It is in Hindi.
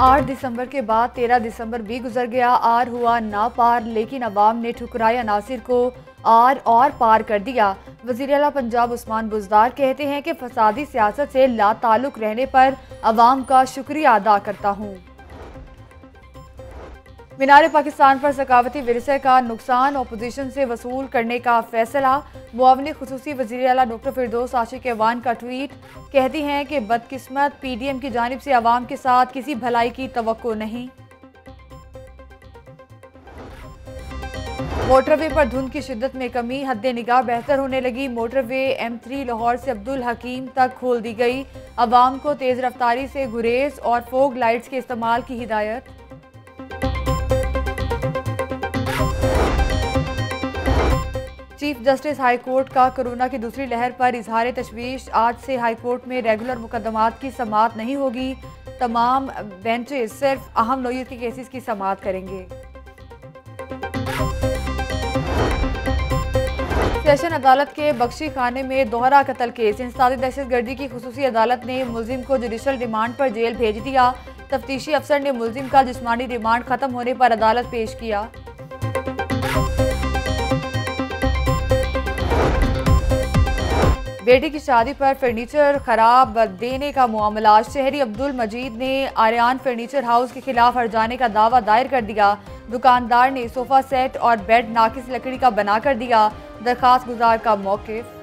8 दिसंबर के बाद 13 दिसंबर भी गुजर गया। आर हुआ ना पार, लेकिन अवाम ने ठुकराए अनासिर को आर और पार कर दिया। वज़ीर आला पंजाब उस्मान बुज़दार कहते हैं कि फसादी सियासत से लाताल्लुक रहने पर अवाम का शुक्रिया अदा करता हूँ। मीनार पाकिस्तान पर सकावती विरसे का नुकसान अपोजिशन से वसूल करने का फैसला। मुआविन खुसूसी वज़ीर आला डॉक्टर फिरदौस आशिक ऐवान का ट्वीट। कहती हैं कि बदकिस्मत PDM की जानिब से अवाम के साथ किसी भलाई की तवक्को नहीं। मोटरवे पर धुंध की शिद्दत में कमी, हद्दे निगाह बेहतर होने लगी। मोटरवे M3 लाहौर से अब्दुल हकीम तक खोल दी गई। अवाम को तेज रफ्तारी से गुरेज और फोग लाइट्स के इस्तेमाल की हिदायत। चीफ जस्टिस हाई कोर्ट का कोरोना की दूसरी लहर पर इजहार तशवीश। आज से हाई कोर्ट में रेगुलर मुकदमात की समाअत नहीं होगी। तमाम बेंचेस सिर्फ अहम नौयत के केसेस की समाअत करेंगे। सेशन अदालत के बख्शी खाने में दोहरा कत्ल केस। इंसदादी दहशतगर्दी की खुसूसी अदालत ने मुलजिम को जुडिशल रिमांड पर जेल भेज दिया। तफ्तीशी अफसर ने मुलजिम का जिस्मानी रिमांड खत्म होने पर अदालत पेश किया। बेटी की शादी पर फर्नीचर खराब देने का मामला। शहरी अब्दुल मजीद ने आर्यान फर्नीचर हाउस के खिलाफ हर्जाने का दावा दायर कर दिया। दुकानदार ने सोफा सेट और बेड नाकिस लकड़ी का बना कर दिया। दरखास्त गुजार का मौकिफ।